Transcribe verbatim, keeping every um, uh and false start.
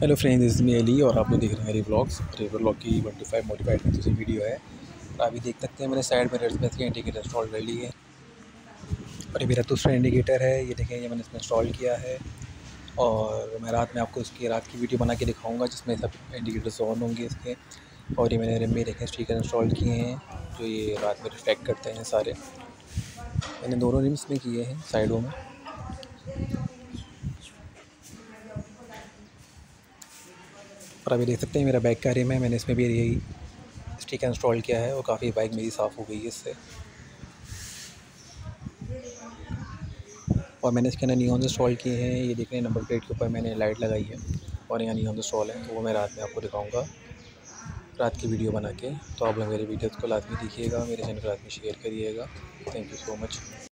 Hello friends, this is me Ali और आप लोग देख रहे हैं हरी व्लॉग्स। हरी व्लॉग की वन टू फाइव मॉडिफाइड दूसरी वीडियो है। और अभी देख सकते हैं मैंने साइड मिरर्स में इसके इंडिकेटर इंस्टॉल कर ली है। और ये मेरा दूसरा इंडिकेटर है, ये देखें, ये मैंने इसमें इंस्टॉल किया है। और मैं रात में आपको इसकी रात की वीडियो बना के दिखाऊंगा जिसमें सब इंडिकेटर्स ऑन होंगे इसके। और ये मैंने रिम में देखें स्टिकर इंस्टॉल किए हैं जो ये रात में रिफ्लेक्ट करते हैं सारे। मैंने दोनों रिम्स में किए हैं साइडों में। और अभी देख सकते हैं मेरा बाइक का रिम है, मैंने इसमें भी यही स्टिकर इंस्टॉल किया है और काफ़ी बाइक मेरी साफ़ हो गई है इससे। और मैंने इसके अंदर नियॉन इंस्टॉल किए हैं, ये देख रहे हैं नंबर प्लेट के ऊपर मैंने लाइट लगाई है और यहाँ नियॉन इंस्टॉल है, तो वो मैं रात में आपको दिखाऊंगा रात की वीडियो बना के। तो आप लोग मेरे वीडियोज़ को लाजमी देखिएगा, मेरे चैनल को लाजमी शेयर करिएगा। Thank you so much.